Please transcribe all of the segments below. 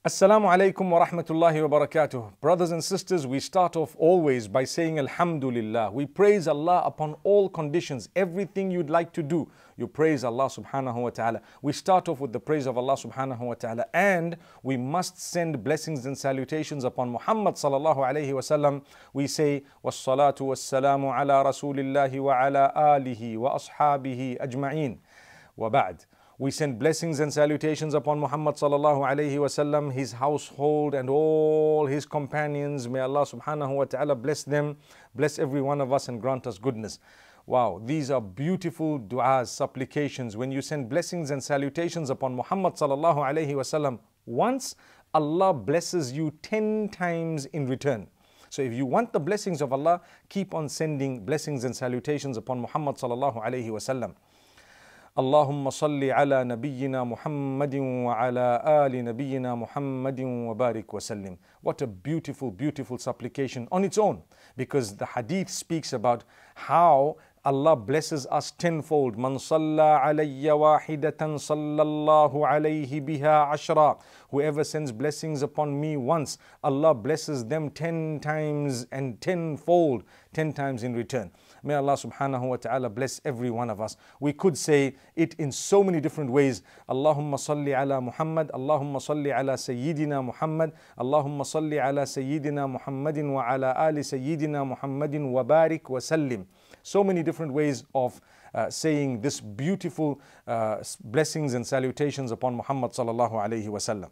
Assalamu alaikum wa rahmatullahi wa barakatuh. Brothers and sisters, we start off always by saying Alhamdulillah. We praise Allah upon all conditions. Everything you'd like to do, you praise Allah subhanahu wa ta'ala. We start off with the praise of Allah subhanahu wa ta'ala. And we must send blessings and salutations upon Muhammad sallallahu alayhi wa sallam. We say, wassalatu wassalamu ala rasulillahi wa ala alihi wa ashabihi ajma'een. Wa ba'd. We send blessings and salutations upon Muhammad sallallahu alayhi wasallam, his household and all his companions. May Allah subhanahu wa ta'ala bless them, bless every one of us and grant us goodness. Wow, these are beautiful du'as, supplications. When you send blessings and salutations upon Muhammad sallallahu alayhi wasallam once, Allah blesses you 10 times in return. So if you want the blessings of Allah, keep on sending blessings and salutations upon Muhammad sallallahu alayhi wasallam. اللهم صل على نبينا محمد وعلى آل نبينا محمد وبارك وسلم. What a beautiful, beautiful supplication on its own, because the hadith speaks about how Allah blesses us tenfold. من صلى علي واحدة صلى الله عليه بها عشرا. Whoever sends blessings upon me once, Allah blesses them 10 times and tenfold, 10 times in return. May Allah subhanahu wa ta'ala bless every one of us. We could say it in so many different ways. Allahumma salli ala Muhammad, Allahumma salli ala Sayyidina Muhammad, Allahumma salli ala Sayyidina Muhammadin wa ala ali Sayyidina Muhammadin wa barik wa sallim. So many different ways of saying this beautiful blessings and salutations upon Muhammad sallallahu alayhi wa sallam.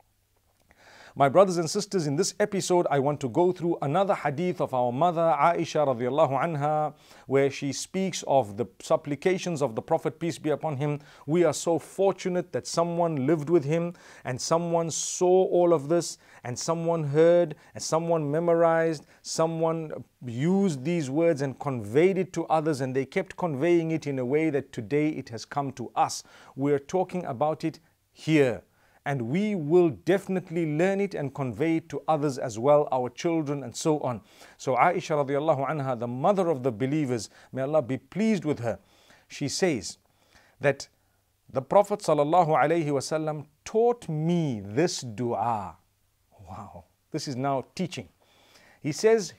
My brothers and sisters, in this episode, I want to go through another hadith of our mother Aisha radiallahu anha, where she speaks of the supplications of the Prophet, peace be upon him. We are so fortunate that someone lived with him and someone saw all of this and someone heard and someone memorized, someone used these words and conveyed it to others, and they kept conveying it in a way that today it has come to us. We're talking about it here. And we will definitely learn it and convey it to others as well, our children and so on. So Aisha radiallahu anha, the mother of the believers, may Allah be pleased with her, she says that the Prophet sallallahu alayhi wasallam taught me this dua. Wow, this is now teaching. He says,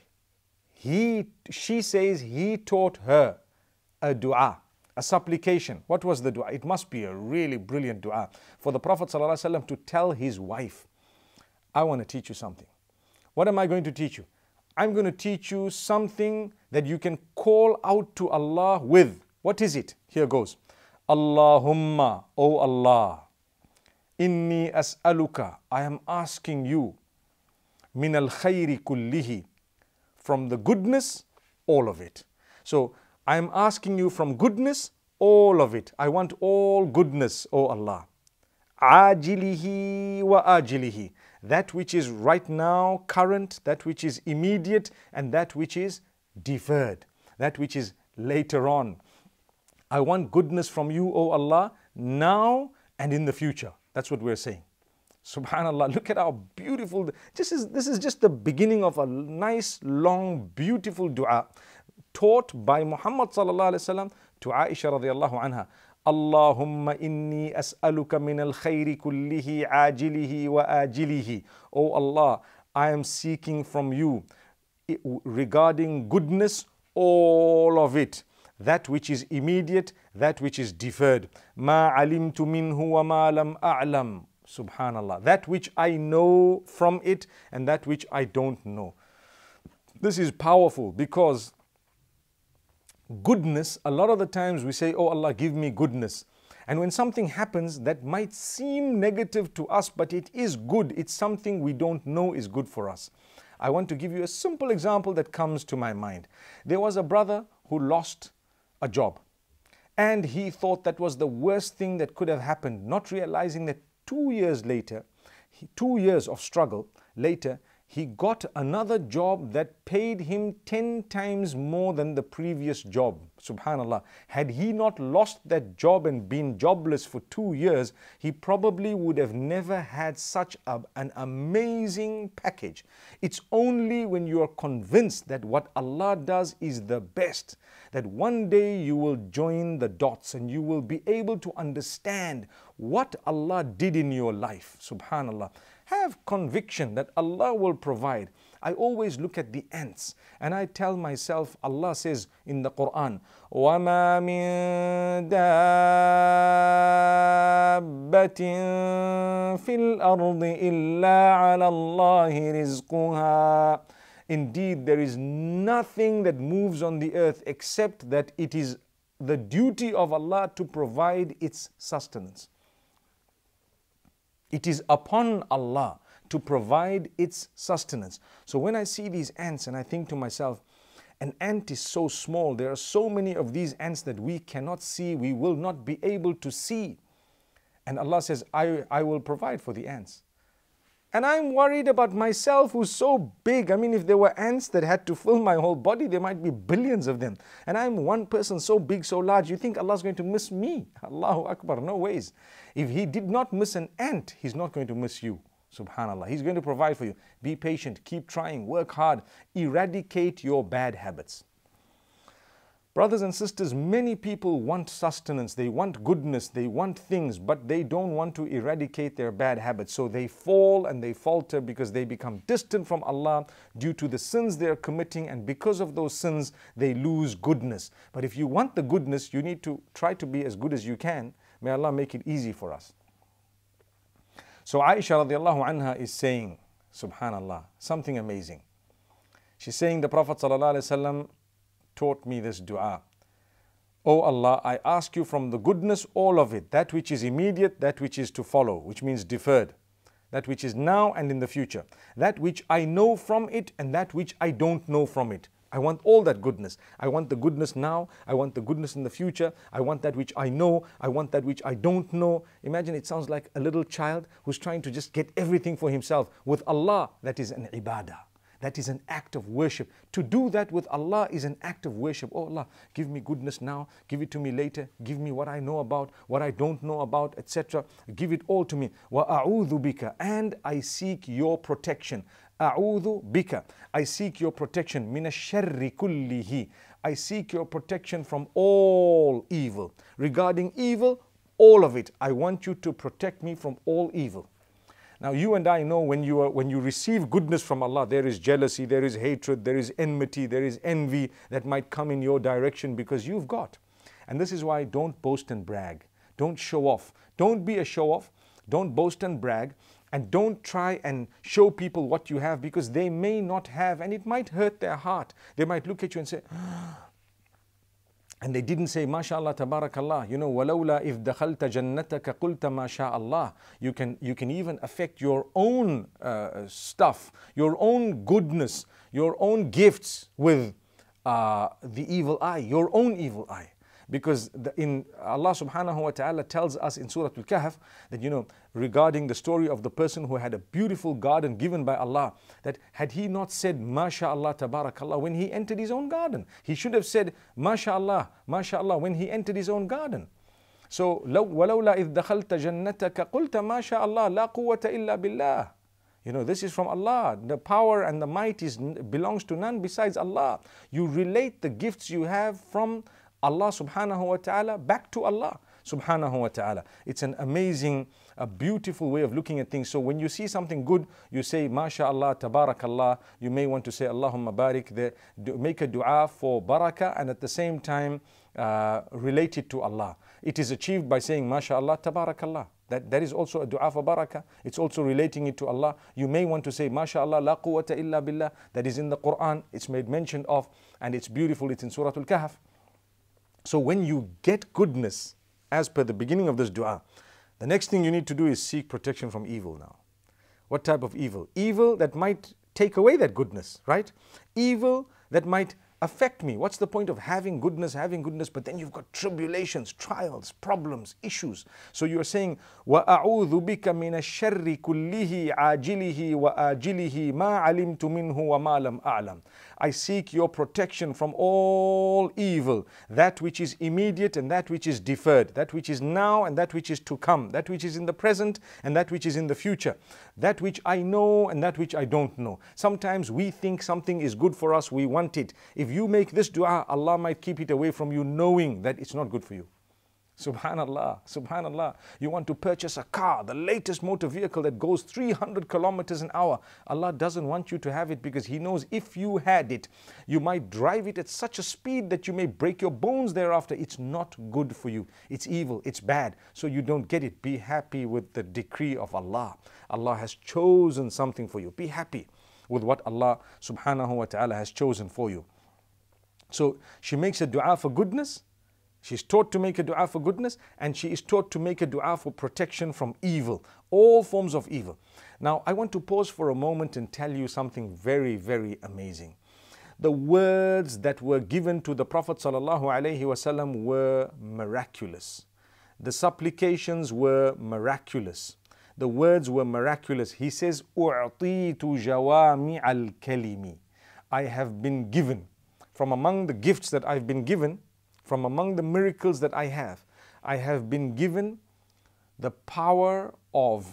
she says he taught her a dua, a supplication. What was the dua? It must be a really brilliant dua for the Prophet ﷺ to tell his wife, I want to teach you something. What am I going to teach you? I'm going to teach you something that you can call out to Allah with. What is it? Here goes. Allahumma, O Allah, inni as'aluka, I am asking you, min al-khayri kullihi, from the goodness, all of it. So I am asking you from goodness, all of it. I want all goodness, O Allah. Ajilihi wa ajilihi. That which is right now, current, that which is immediate, and that which is deferred, that which is later on. I want goodness from you, O Allah, now and in the future. That's what we're saying. Subhanallah, look at how beautiful. This is just the beginning of a nice, long, beautiful dua taught by Muhammad sallallahu alaihi wasallam to Aisha radiallahu anha. Allahumma inni as'aluka min al-khayri kullihi ajilihi wa ajilihi. Oh Allah, I am seeking from you regarding goodness, all of it. That which is immediate, that which is deferred. Ma alimtu minhu wa ma lam a'lam. Subhanallah. That which I know from it and that which I don't know. This is powerful because goodness, a lot of the times we say, oh Allah, give me goodness. And when something happens that might seem negative to us, but it is good, it's something we don't know is good for us. I want to give you a simple example that comes to my mind. There was a brother who lost a job, and he thought that was the worst thing that could have happened, not realizing that 2 years later, 2 years of struggle later, he got another job that paid him 10 times more than the previous job. subhanallah, had he not lost that job and been jobless for 2 years, he probably would have never had such an amazing package. It's only when you are convinced that what Allah does is the best, that one day you will join the dots and you will be able to understand what Allah did in your life. Subhanallah. Have conviction that Allah will provide. I always look at the ants and I tell myself, Allah says in the Quran, وَمَا مِن دَابَّةٍ فِي الْأَرْضِ إِلَّا عَلَى اللَّهِ رِزْقُهَا. Indeed, there is nothing that moves on the earth except that it is the duty of Allah to provide its sustenance. It is upon Allah to provide its sustenance. So when I see these ants and I think to myself, an ant is so small, there are so many of these ants that we cannot see, we will not be able to see. And Allah says, I will provide for the ants. And I'm worried about myself who's so big. I mean, if there were ants that had to fill my whole body, there might be billions of them. And I'm one person so big, so large, you think Allah's going to miss me? Allahu Akbar, no ways. If He did not miss an ant, He's not going to miss you. Subhanallah. He's going to provide for you. Be patient, keep trying, work hard, eradicate your bad habits. Brothers and sisters, many people want sustenance, they want goodness, they want things, but they don't want to eradicate their bad habits. So they fall and they falter because they become distant from Allah due to the sins they are committing, and because of those sins, they lose goodness. But if you want the goodness, you need to try to be as good as you can. May Allah make it easy for us. So Aisha radiallahu anha is saying, subhanallah, something amazing. She's saying the Prophet sallallahu alaihi wasallam taught me this dua. Oh Allah, I ask you from the goodness, all of it, that which is immediate, that which is to follow, which means deferred, that which is now and in the future, that which I know from it and that which I don't know from it. I want all that goodness. I want the goodness now. I want the goodness in the future. I want that which I know. I want that which I don't know. Imagine, it sounds like a little child who's trying to just get everything for himself. With Allah, that is an ibadah. That is an act of worship. To do that with Allah is an act of worship. Oh Allah, give me goodness now, give it to me later, give me what I know about, what I don't know about, etc. Give it all to me. وَأَعُوذُ بِكَ, and I seek your protection. أَعُوذُ بِكَ, I seek your protection. مِنَ الشَّرِّ كُلِّهِ, I seek your protection from all evil. Regarding evil, all of it. I want you to protect me from all evil. Now you and I know when you receive goodness from Allah, there is jealousy, there is hatred, there is enmity, there is envy that might come in your direction because you've got. And this is why don't boast and brag. Don't show off. Don't be a show off. Don't boast and brag. And don't try and show people what you have, because they may not have, and it might hurt their heart. They might look at you and say, and they didn't say, MashaAllah, Tabarakallah. You know, وَلَوْلَا إِذْ دَخَلْتَ جَنَّتَكَ قُلْتَ مَا شَاءَ اللَّهِ. You can even affect your own stuff, your own goodness, your own gifts with the evil eye, your own evil eye. Because in Allah subhanahu wa ta'ala tells us in Surah Al-Kahf that, you know, regarding the story of the person who had a beautiful garden given by Allah, that had he not said, MashaAllah, Tabarakallah, when he entered his own garden, he should have said, MashaAllah, MashaAllah, when he entered his own garden. So, وَلَوْلَا إِذْ دَخَلْتَ جَنَّتَكَ قُلْتَ مَا شَاءَ اللَّهِ لَا قُوَّةَ إِلَّا بِاللَّهِ. You know, this is from Allah. The power and the might belongs to none besides Allah. You relate the gifts you have from Allah subhanahu wa ta'ala back to Allah subhanahu wa ta'ala. It's an amazing, a beautiful way of looking at things. So when you see something good, you say, MashaAllah, Tabarakallah. You may want to say, Allahumma barik, make a dua for barakah, and at the same time relate it to Allah. It is achieved by saying, MashaAllah, Tabarakallah. That is also a dua for barakah. It's also relating it to Allah. You may want to say, MashaAllah, la quwwata illa billah. That is in the Quran. It's made mention of, and it's beautiful. It's in Surah Al-Kahf. So when you get goodness, as per the beginning of this dua, the next thing you need to do is seek protection from evil now. What type of evil? Evil that might take away that goodness, right? Evil that might affect me. What's the point of having goodness, but then you've got tribulations, trials, problems, issues. So you're saying, وَأَعُوذُ بِكَ مِنَ الشَّرِّ كُلِّهِ عَاجِلِهِ وَآجِلِهِ مَا عَلِمْتُ مِنْهُ وَمَا لَمْ أَعْلَمْ. I seek your protection from all evil, that which is immediate and that which is deferred, that which is now and that which is to come, that which is in the present and that which is in the future, that which I know and that which I don't know. Sometimes we think something is good for us, we want it. If you make this dua, Allah might keep it away from you, knowing that it's not good for you. Subhanallah, subhanallah. You want to purchase a car, the latest motor vehicle that goes 300 kilometers an hour. Allah doesn't want you to have it because He knows if you had it, you might drive it at such a speed that you may break your bones thereafter. It's not good for you. It's evil, it's bad. So you don't get it. Be happy with the decree of Allah. Allah has chosen something for you. Be happy with what Allah subhanahu wa ta'ala has chosen for you. So she makes a dua for goodness. She's taught to make a dua for goodness, and she is taught to make a dua for protection from evil, all forms of evil. Now, I want to pause for a moment and tell you something very, very amazing. The words that were given to the Prophet ﷺ were miraculous. The supplications were miraculous. The words were miraculous. He says, أُعْطِيتُ جَوَامِعَ الْكَلِمِ. I have been given, from among the gifts that I've been given, from among the miracles that I have been given the power of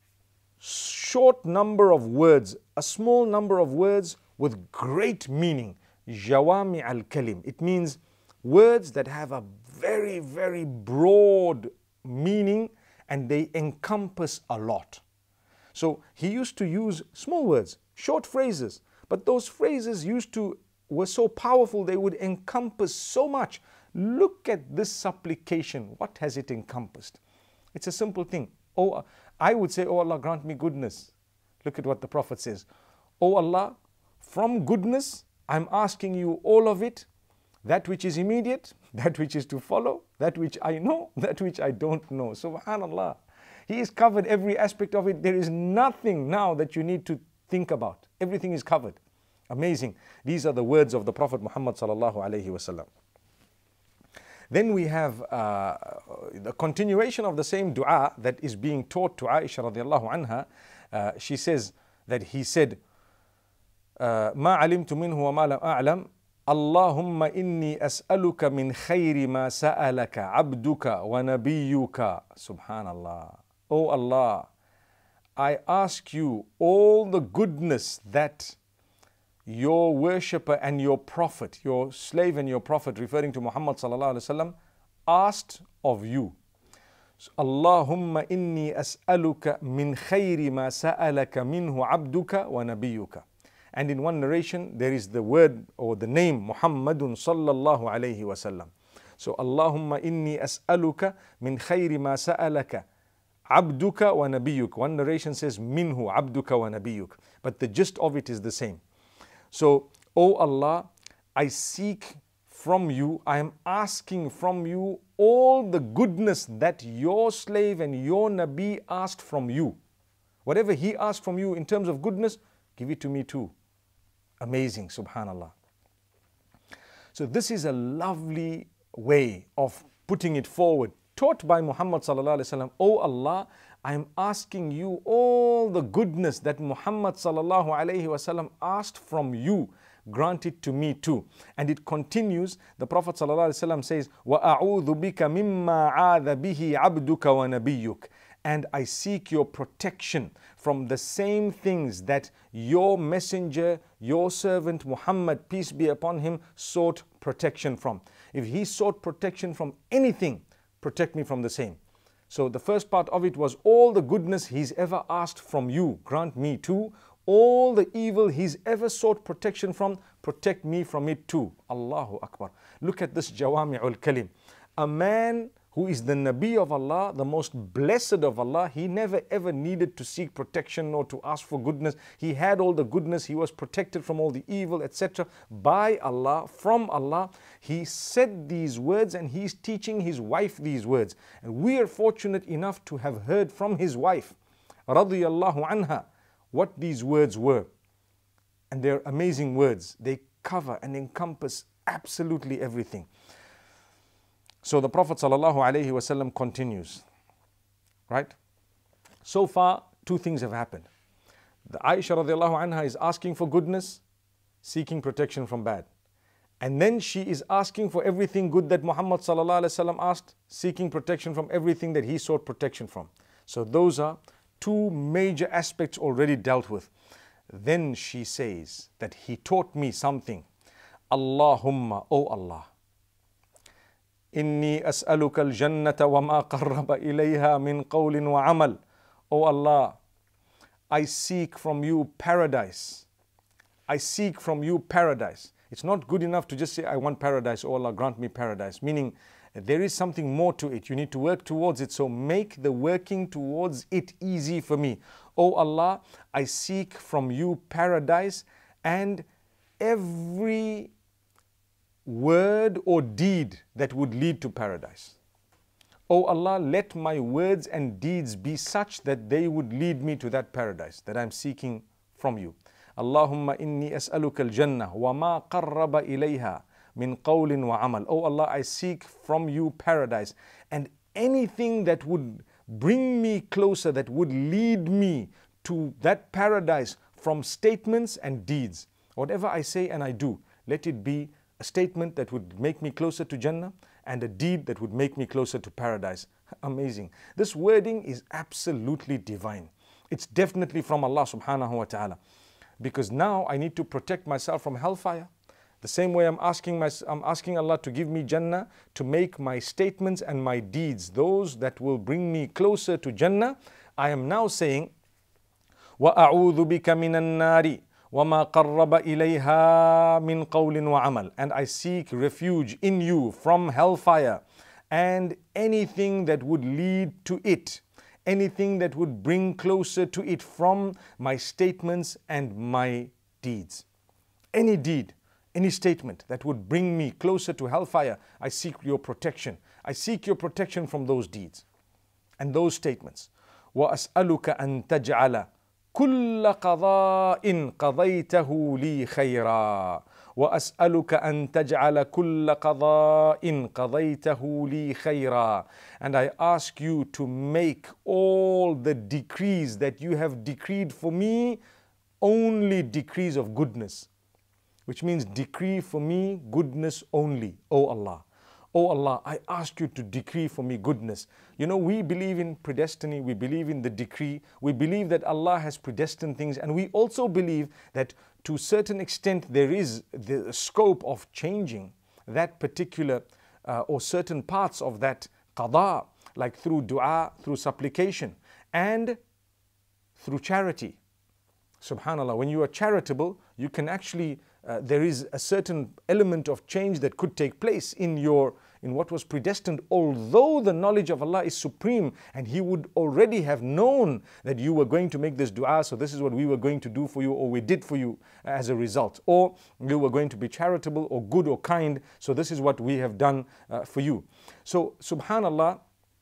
short number of words, a small number of words with great meaning. Jawami al-kalim. It means words that have a very, very broad meaning and they encompass a lot. So he used to use small words, short phrases, but those phrases were so powerful, they would encompass so much. Look at this supplication. What has it encompassed? It's a simple thing. Oh, I would say, oh Allah, grant me goodness. Look at what the Prophet says. Oh Allah, from goodness, I'm asking you all of it, that which is immediate, that which is to follow, that which I know, that which I don't know. Subhanallah. He has covered every aspect of it. There is nothing now that you need to think about. Everything is covered. Amazing. These are the words of the Prophet Muhammad sallallahu alaihi wasallam. Then we have the continuation of the same dua that is being taught to Aisha radiallahu anha. She says that he said, ما علمت منه وما لم أعلم اللهم إني أسألك من خير ما سألك عبدك ونبيك. Subhanallah. Oh Allah, I ask you all the goodness that your worshipper and your prophet, your slave and your prophet, referring to Muhammad sallallahu alaihi wasallam, asked of you. Allahumma inni as'aluka min khayri ma sa'alaka minhu abduka wa nabiyyuka. And in one narration there is the word or the name Muhammadun sallallahu alaihi wasallam. So Allahumma inni as'aluka min khayri ma sa'alaka abduka wa nabiyyuk. One narration says minhu abduka wa nabiyyuk. But the gist of it is the same. So, O Allah, I seek from you, I am asking from you all the goodness that your slave and your Nabi asked from you. Whatever he asked from you in terms of goodness, give it to me too. Amazing, subhanallah. So this is a lovely way of putting it forward, taught by Muhammad sallallahu alaihi wasallam. O Allah, I am asking you all the goodness that Muhammad sallallahu alaihi wasallam asked from you, grant it to me too. And it continues, the Prophet sallallahu alaihi wasallam says, وَأَعُوذُ بِكَ مِمَّا عَاذَ بِهِ عَبْدُكَ وَنَبِيُّكَ. And I seek your protection from the same things that your messenger, your servant Muhammad, peace be upon him, sought protection from. If he sought protection from anything, protect me from the same. So the first part of it was all the goodness he's ever asked from you, grant me too. All the evil he's ever sought protection from, protect me from it too. Allahu Akbar. Look at this Jawami'ul Kalim. A man who is the Nabi of Allah, the most blessed of Allah, he never ever needed to seek protection or to ask for goodness. He had all the goodness, he was protected from all the evil, etc. by Allah, from Allah. He said these words and he's teaching his wife these words. And we are fortunate enough to have heard from his wife, radiyallahu anha, what these words were. And they're amazing words. They cover and encompass absolutely everything. So the Prophet ﷺ continues, right? So far, two things have happened. The Aisha radiallahu anha is asking for goodness, seeking protection from bad. And then she is asking for everything good that Muhammad sallallahu alaihi wasallam asked, seeking protection from everything that he sought protection from. So those are two major aspects already dealt with. Then she says that he taught me something. Allahumma, O Allah, inni as'aluka al-jannata wa ma qarraba ilayha min qawlin wa amal. O Allah, I seek from you paradise. I seek from you paradise. It's not good enough to just say, I want paradise. Oh Allah, grant me paradise. Meaning, there is something more to it. You need to work towards it. So make the working towards it easy for me. Oh Allah, I seek from you paradise and every word or deed that would lead to paradise. Oh Allah, let my words and deeds be such that they would lead me to that paradise that I'm seeking from you. Allahumma inni as'aluka al-jannah wa ma qarraba ilayha min qawlin wa amal. Oh Allah, I seek from you paradise and anything that would bring me closer, that would lead me to that paradise from statements and deeds. Whatever I say and I do, let it be a statement that would make me closer to Jannah and a deed that would make me closer to paradise. Amazing. This wording is absolutely divine. It's definitely from Allah subhanahu wa ta'ala. Because now I need to protect myself from hellfire. The same way I'm asking Allah to give me Jannah, to make my statements and my deeds those that will bring me closer to Jannah. I am now saying, وَأَعُوذُ بِكَ مِنَ النَّارِ وَمَا قَرَّبَ إِلَيْهَا مِنْ قَوْلٍ وَعَمَلٍ. And I seek refuge in you from hellfire and anything that would lead to it. Anything that would bring closer to it from my statements and my deeds. Any deed, any statement that would bring me closer to hellfire, I seek your protection. I seek your protection from those deeds and those statements. وَأَسْأَلُكَ أَن تَجْعَلَ كُلَّ قَضَاءٍ قَضَيْتَهُ لِي خَيْرًا وَأَسْأَلُكَ أَن تَجْعَلَ كُلَّ قَضَاءٍ قَضَيْتَهُ لِي خَيْرًا. And I ask you to make all the decrees that you have decreed for me only decrees of goodness. Which means decree for me goodness only, O Allah. Oh Allah, I ask you to decree for me goodness. You know, we believe in predestiny, we believe in the decree, we believe that Allah has predestined things, and we also believe that to a certain extent there is the scope of changing that particular or certain parts of that qada, like through dua, through supplication, and through charity. Subhanallah, when you are charitable, you can actually, there is a certain element of change that could take place in what was predestined, although the knowledge of Allah is supreme and He would already have known that you were going to make this dua, so this is what we were going to do for you, or we did for you as a result, or you were going to be charitable or good or kind, so this is what we have done for you. So subhanallah,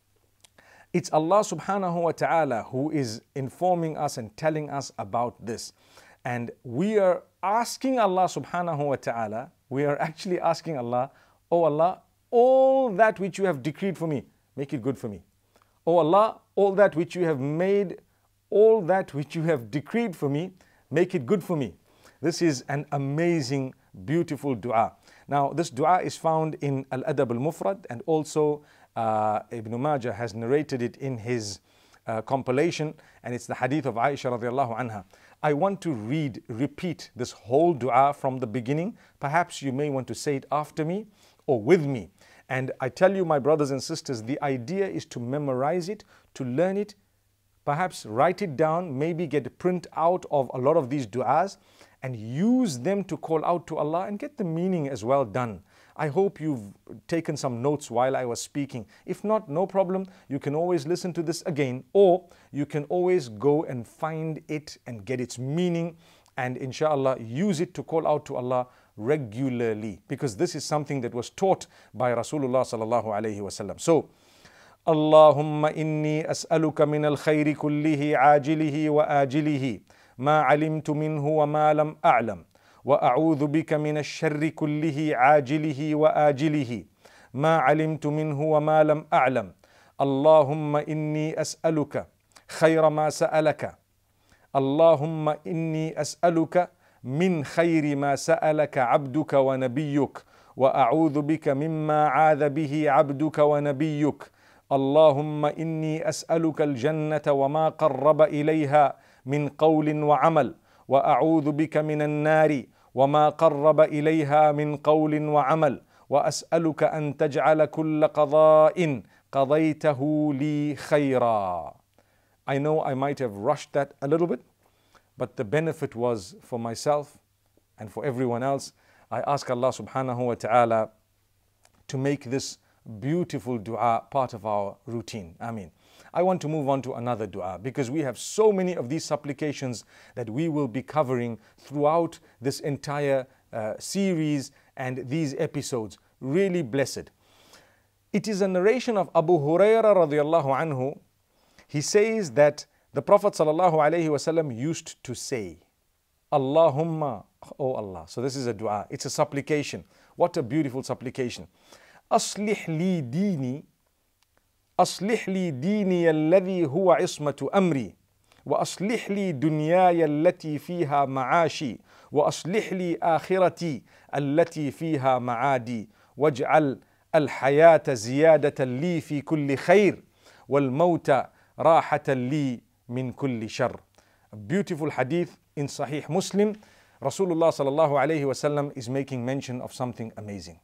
it's Allah subhanahu wa ta'ala who is informing us and telling us about this. And we are asking Allah subhanahu wa ta'ala, we are actually asking Allah, oh Allah, all that which you have decreed for me, make it good for me. Oh Allah, all that which you have made, all that which you have decreed for me, make it good for me. This is an amazing, beautiful dua. Now, this dua is found in Al-Adab al-Mufrad, and also Ibn Majah has narrated it in his compilation, and it's the hadith of Aisha radiallahu anha. I want to repeat this whole dua from the beginning. Perhaps you may want to say it after me or with me. And I tell you, my brothers and sisters, the idea is to memorize it, to learn it, perhaps write it down, maybe get a print out of a lot of these du'as and use them to call out to Allah and get the meaning as well done. I hope you've taken some notes while I was speaking. If not, no problem. You can always listen to this again, or you can always go and find it and get its meaning and inshallah use it to call out to Allah regularly, because this is something that was taught by Rasulullah sallallahu alaihi wasallam. So, Allahumma inni as'aluka min al-khayri kullihi ajilihi wa ajilihi ma alimtu minhu wa ma lam a'lam. وأعوذ بك من الشر كله عاجله وآجله ما علمت منه وما لم أعلم. اللهم إني أسألك خير ما سألك. اللهم إني أسألك من خير ما سألك عبدك ونبيك وأعوذ بك مما عاذ به عبدك ونبيك اللهم إني أسألك الجنة وما قرب إليها من قول وعمل وأعوذ بك من النار وما قرب إليها من قول وعمل وأسألك أن تجعل كل قضاء قضيته لي خيرا. I know I might have rushed that a little bit, but the benefit was for myself and for everyone else. I ask Allah subhanahu wa ta'ala to make this beautiful dua part of our routine. Ameen. I want to move on to another dua because we have so many of these supplications that we will be covering throughout this entire series and these episodes. Really blessed. It is a narration of Abu Hurairah radiallahu anhu. He says that the Prophet sallallahu alaihi wasallam used to say, Allahumma, oh Allah. So this is a dua. It's a supplication. What a beautiful supplication. أصلح لي ديني أصلح لي ديني الذي هو عصمة أمري وأصلح لي دنياي التي فيها معاشي وأصلح لي آخرتي التي فيها معادي واجعل الحياة زيادة لي في كل خير والموت راحة لي من كل شر. A beautiful hadith in Sahih Muslim. Rasulullah sallallahu alayhi wasallam is making mention of something amazing.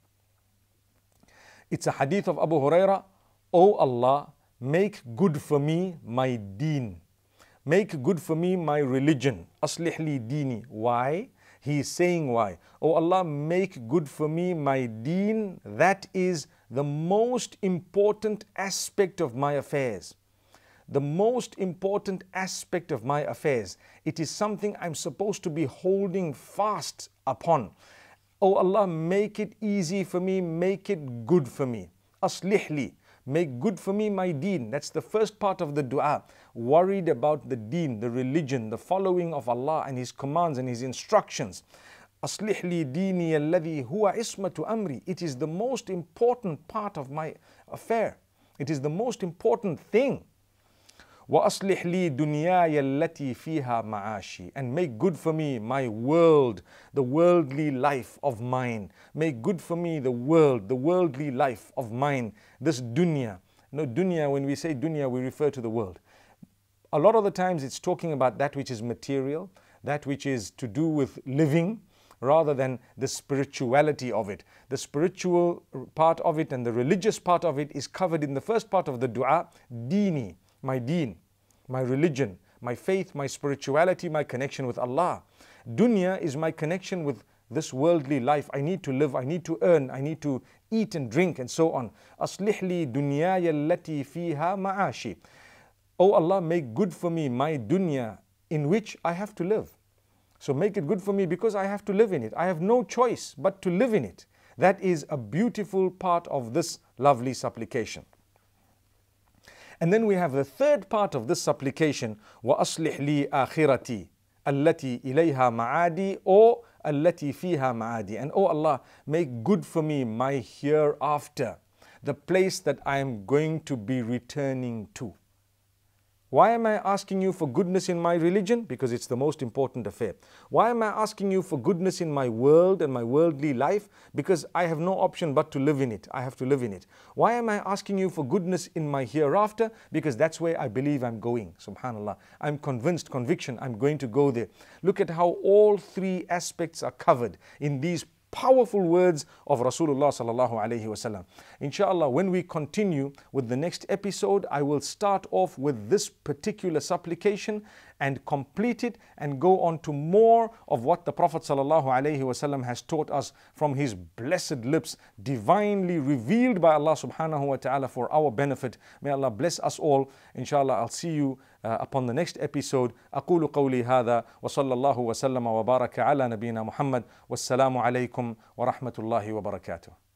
It's a hadith of Abu Hurairah. O Allah, make good for me my deen. Make good for me my religion. Aslih li dini. Why? He is saying why. O Allah, make good for me my deen. That is the most important aspect of my affairs. The most important aspect of my affairs. It is something I'm supposed to be holding fast upon. Oh Allah, make it easy for me, make it good for me. Aslihli, make good for me my deen. That's the first part of the dua. Worried about the deen, the religion, the following of Allah and His commands and His instructions. Aslihli dini alladhi huwa ismatu amri. It is the most important part of my affair. It is the most important thing. وَأَصْلِحْ لِي دُنْيَايَ الَّتِي فِيهَا مَعَاشِي. And make good for me my world, the worldly life of mine. Make good for me the world, the worldly life of mine. This dunya. No, dunya, when we say dunya, we refer to the world. A lot of the times it's talking about that which is material, that which is to do with living, rather than the spirituality of it. The spiritual part of it and the religious part of it is covered in the first part of the dua, dini. My deen, my religion, my faith, my spirituality, my connection with Allah. Dunya is my connection with this worldly life. I need to live, I need to earn, I need to eat and drink and so on. أصلح لي دنياي التي فيها معاشي. Oh Allah, make good for me my dunya in which I have to live. So make it good for me because I have to live in it. I have no choice but to live in it. That is a beautiful part of this lovely supplication. And then we have the third part of this supplication, وَأَصْلِحْ لِي آخِرَتِي الَّتِي إِلَيْهَا مَعَادِي or الَّتِي فِيهَا مَعَادِي. And oh Allah, make good for me my hereafter, the place that I am going to be returning to. Why am I asking you for goodness in my religion? Because it's the most important affair. Why am I asking you for goodness in my world and my worldly life? Because I have no option but to live in it. I have to live in it. Why am I asking you for goodness in my hereafter? Because that's where I believe I'm going. Subhanallah. I'm convinced, conviction, I'm going to go there. Look at how all three aspects are covered in these powerful words of Rasulullah sallallahu alaihi wasallam. Inshallah, when we continue with the next episode, I will start off with this particular supplication and complete it and go on to more of what the Prophet sallallahu alaihi wasallam has taught us from his blessed lips, divinely revealed by Allah subhanahu wa ta'ala for our benefit. May Allah bless us all. Inshallah, I'll see you upon the next episode. أقول قولي هذا وصلى الله وسلم وبارك على نبينا محمد والسلام عليكم ورحمة الله وبركاته.